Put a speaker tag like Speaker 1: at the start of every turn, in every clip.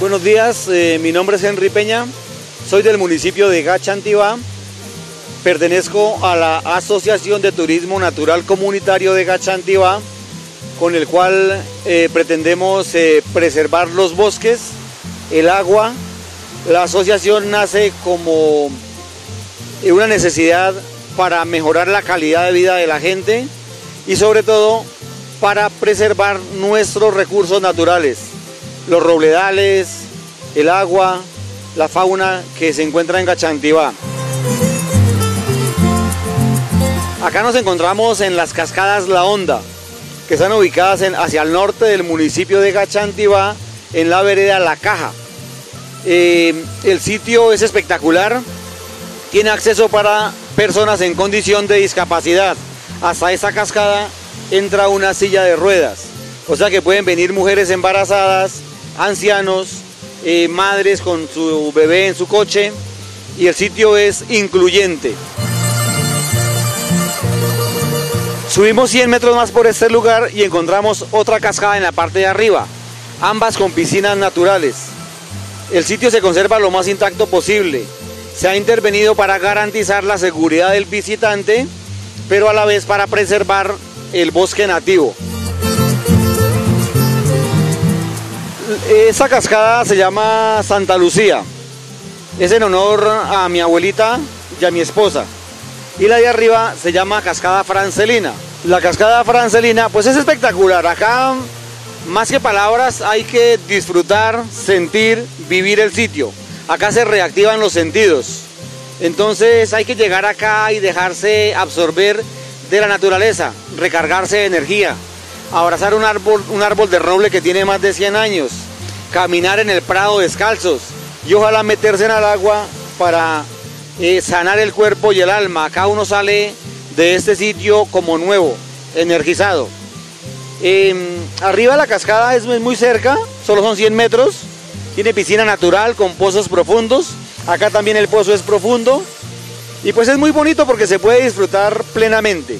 Speaker 1: Buenos días, mi nombre es Henry Peña, soy del municipio de Gachantivá, pertenezco a la Asociación de Turismo Natural Comunitario de Gachantivá, con el cual pretendemos preservar los bosques, el agua. La asociación nace como una necesidad para mejorar la calidad de vida de la gente y sobre todo para preservar nuestros recursos naturales, los robledales, el agua, la fauna que se encuentra en Gachantivá. Acá nos encontramos en las cascadas La Honda, que están ubicadas hacia el norte del municipio de Gachantivá, en la vereda La Caja. El sitio es espectacular, tiene acceso para personas en condición de discapacidad. Hasta esa cascada entra una silla de ruedas, o sea que pueden venir mujeres embarazadas, ancianos, madres con su bebé en su coche, y el sitio es incluyente. Subimos 100 metros más por este lugar y encontramos otra cascada en la parte de arriba, ambas con piscinas naturales. El sitio se conserva lo más intacto posible. Se ha intervenido para garantizar la seguridad del visitante, pero a la vez para preservar el bosque nativo. Esta cascada se llama Santa Lucía. Es en honor a mi abuelita y a mi esposa. Y la de arriba se llama Cascada Francelina. La cascada Francelina pues es espectacular. Acá más que palabras hay que disfrutar, sentir, vivir el sitio. Acá se reactivan los sentidos. Entonces hay que llegar acá y dejarse absorber de la naturaleza, recargarse de energía, abrazar un árbol de roble que tiene más de 100 años, caminar en el prado descalzos y ojalá meterse en el agua para sanar el cuerpo y el alma. Acá uno sale de este sitio como nuevo, energizado. Arriba de la cascada es muy cerca, solo son 100 metros, tiene piscina natural con pozos profundos. Acá también el pozo es profundo y pues es muy bonito porque se puede disfrutar plenamente.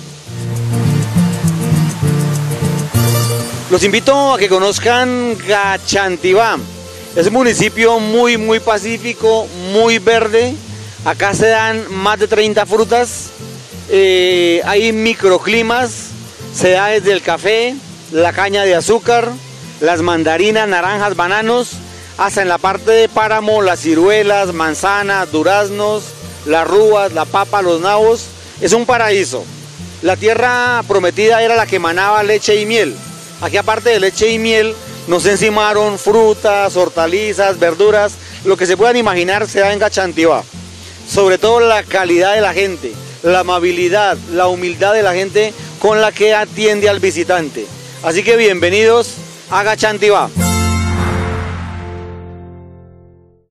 Speaker 1: Los invito a que conozcan Gachantivá. Es un municipio muy pacífico, muy verde. Acá se dan más de 30 frutas. Hay microclimas. Se da desde el café, la caña de azúcar, las mandarinas, naranjas, bananos, hasta en la parte de páramo, las ciruelas, manzanas, duraznos, las rúas, la papa, los nabos. Es un paraíso. La tierra prometida era la que emanaba leche y miel. Aquí, aparte de leche y miel, nos encimaron frutas, hortalizas, verduras, lo que se puedan imaginar se da en Gachantivá. Sobre todo la calidad de la gente, la amabilidad, la humildad de la gente con la que atiende al visitante. Así que bienvenidos a Gachantivá.